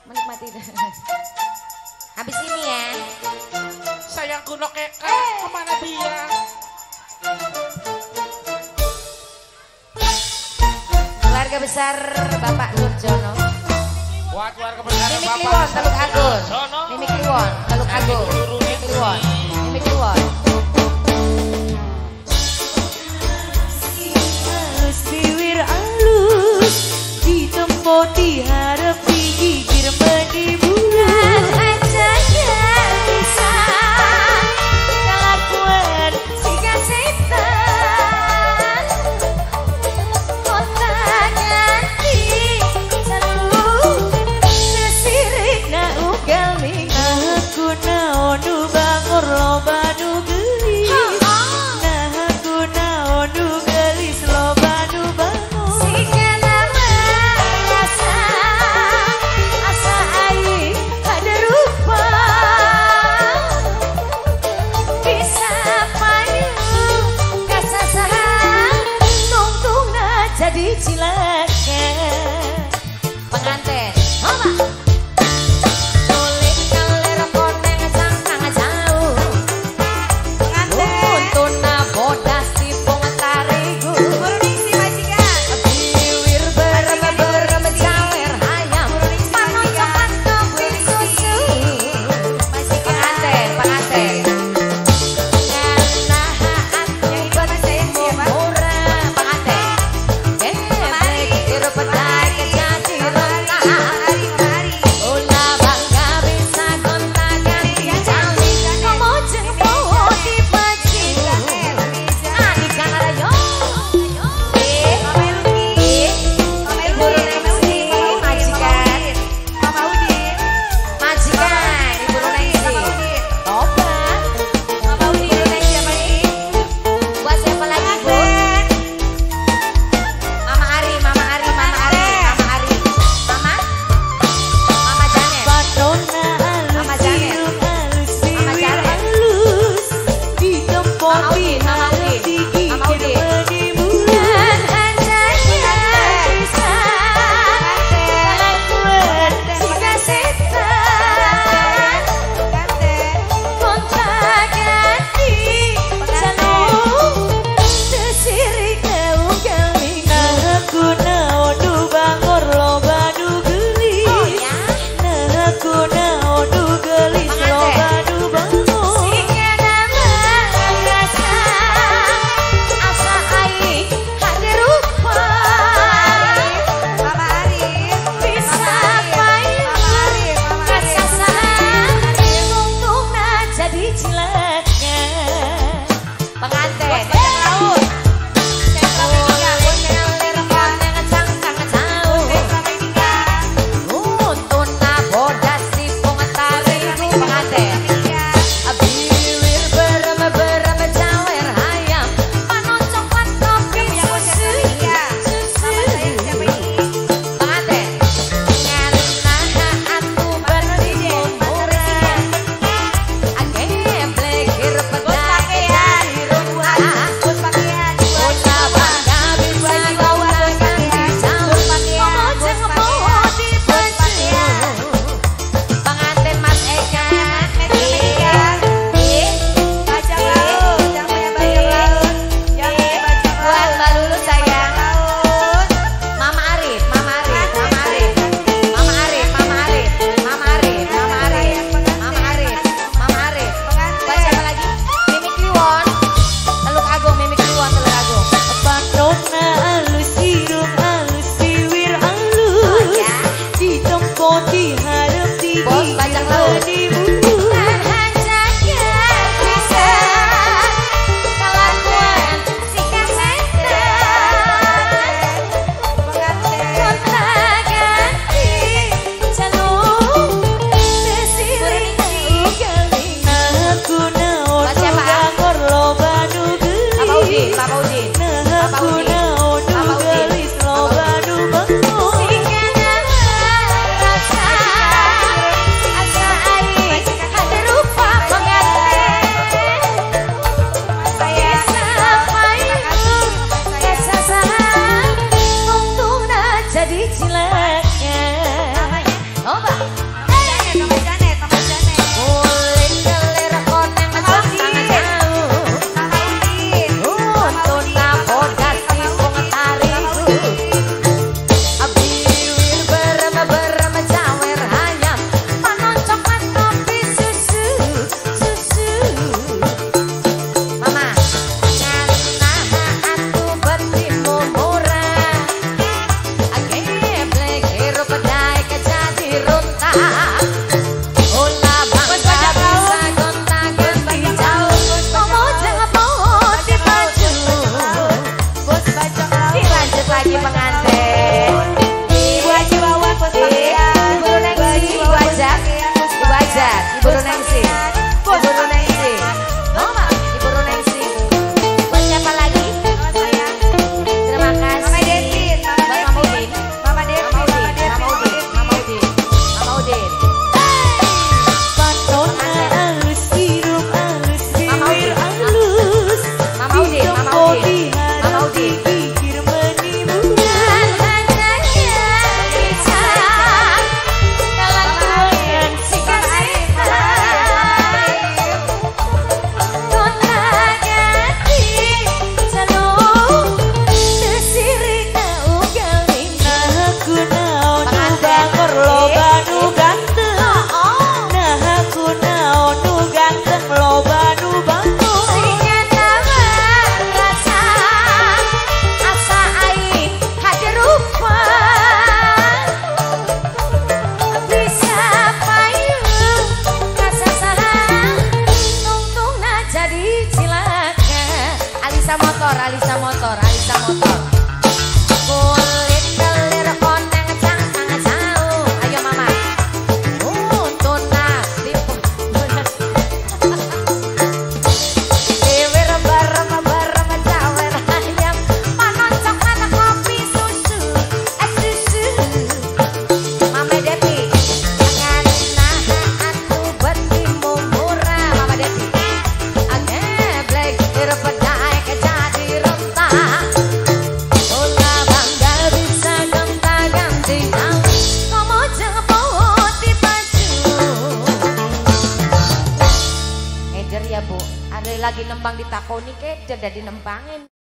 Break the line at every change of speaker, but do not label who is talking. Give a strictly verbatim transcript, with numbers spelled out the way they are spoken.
menikmati. Habis ini ya.
Sayangku Nokeka, eh. Kemana dia?
Keluarga besar Bapak Nurjono.
Buat keluarga besar
Mimi
Bapak
Kliwon, Teluk Agung.
Nurjono.
Mimi Kliwon, Teluk Agung. Mimi Kliwon, Mimi Kliwon.
Halus bibir alus, ditempo diharap digigir mendibulan aja gak bisa kelakuan jika setan kota ganti seru sesirik na ugal minggu aku naonu bangor loba nu gelis nah aku naonu gelis loba nu bangor sikana merasa asa aing ada rupa bisa payung kasasaran tungtungna jadi cilaka
Pengantin. Hoba. Sulit kalero koneng sangkang jauh.
pengantin
Untuna bodas tipung tarigu.
Permisi majikan
Biwir berem-berem jawer hayam. Panon coklat kopi susu. Pengantin, pengantin. Karena hati bertemu murah. Pengantin. Geblek iru pedai kejati renang.
motor, Alisa motor, Alisa motor. Kulit kelir koneng sangat jauh. Ayo mama. Untuk nasib. Dewer bareng bareng cawer ayam. Panon coklat kopi susu, es susu. Mama Devi, jangan nahan aku bertimu murah. Mama Devi, agak black terpedai kejadi rentah. Olah bangga bisa gonta-ganti tahu. Kamu jemput di baju. Eder ya bu, ada lagi nembang ditakoni keder dari nembangin.